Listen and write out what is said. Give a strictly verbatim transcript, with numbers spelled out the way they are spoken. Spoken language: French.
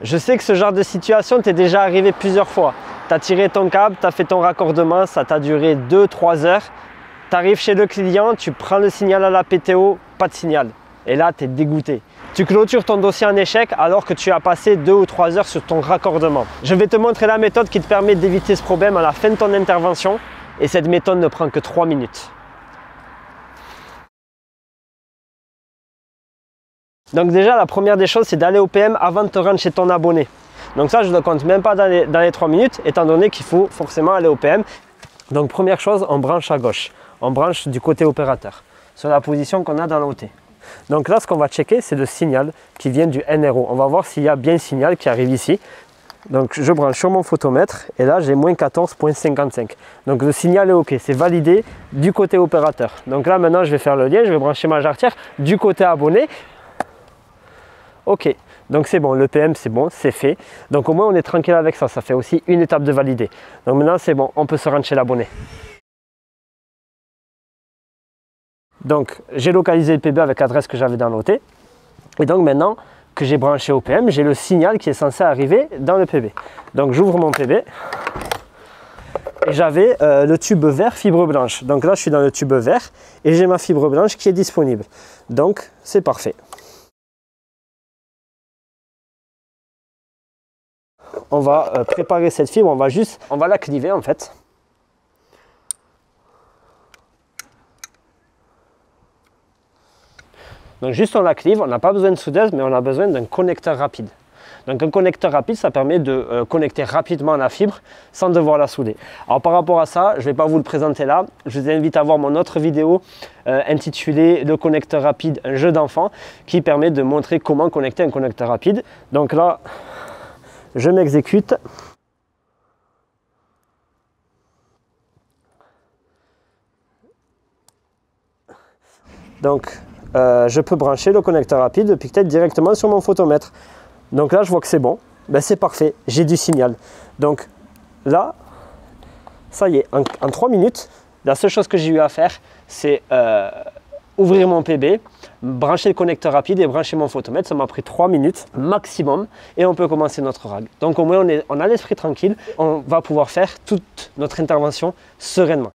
Je sais que ce genre de situation t'est déjà arrivé plusieurs fois. Tu as tiré ton câble, tu as fait ton raccordement, ça t'a duré deux trois heures. Tu arrives chez le client, tu prends le signal à la P T O, pas de signal. Et là, tu es dégoûté. Tu clôtures ton dossier en échec alors que tu as passé deux ou trois heures sur ton raccordement. Je vais te montrer la méthode qui te permet d'éviter ce problème à la fin de ton intervention. Et cette méthode ne prend que trois minutes. Donc déjà, la première des choses, c'est d'aller au P M avant de te rendre chez ton abonné. Donc ça, je ne le compte même pas dans les, dans les trois minutes, étant donné qu'il faut forcément aller au P M. Donc première chose, on branche à gauche. On branche du côté opérateur, sur la position qu'on a dans l'O T. Donc là, ce qu'on va checker, c'est le signal qui vient du N R O. On va voir s'il y a bien le signal qui arrive ici. Donc je branche sur mon photomètre et là j'ai moins quatorze virgule cinquante-cinq. Donc le signal est OK, c'est validé du côté opérateur. Donc là maintenant je vais faire le lien, je vais brancher ma jarretière du côté abonné. OK, donc c'est bon, le P M c'est bon, c'est fait. Donc au moins on est tranquille avec ça, ça fait aussi une étape de valider. Donc maintenant c'est bon, on peut se rendre chez l'abonné. Donc j'ai localisé le P B avec l'adresse que j'avais dans l'O T. Et donc maintenant que j'ai branché au P M, j'ai le signal qui est censé arriver dans le P B. Donc j'ouvre mon P B et j'avais euh, le tube vert fibre blanche. Donc là je suis dans le tube vert et j'ai ma fibre blanche qui est disponible. Donc c'est parfait. On va euh, préparer cette fibre, on va juste, on va la cliver en fait. Donc juste on la clive, on n'a pas besoin de soudeuse, mais on a besoin d'un connecteur rapide. Donc un connecteur rapide, ça permet de euh, connecter rapidement la fibre sans devoir la souder. Alors par rapport à ça, je ne vais pas vous le présenter là. Je vous invite à voir mon autre vidéo euh, intitulée Le connecteur rapide, un jeu d'enfant, qui permet de montrer comment connecter un connecteur rapide. Donc là, je m'exécute. Donc Euh, je peux brancher le connecteur rapide depuis peut-être directement sur mon photomètre. Donc là, je vois que c'est bon. Ben, c'est parfait, j'ai du signal. Donc là, ça y est, en, en trois minutes, la seule chose que j'ai eu à faire, c'est euh, ouvrir mon P B, brancher le connecteur rapide et brancher mon photomètre. Ça m'a pris trois minutes maximum et on peut commencer notre rag. Donc au moins, on, est, on a l'esprit tranquille. On va pouvoir faire toute notre intervention sereinement.